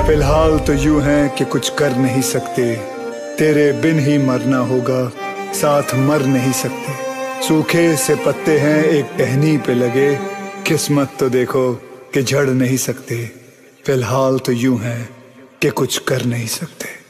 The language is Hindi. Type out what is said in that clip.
फिलहाल तो यूं है कि कुछ कर नहीं सकते, तेरे बिन ही मरना होगा, साथ मर नहीं सकते। सूखे से पत्ते हैं एक टहनी पे लगे, किस्मत तो देखो कि झड़ नहीं सकते। फिलहाल तो यूं है कि कुछ कर नहीं सकते।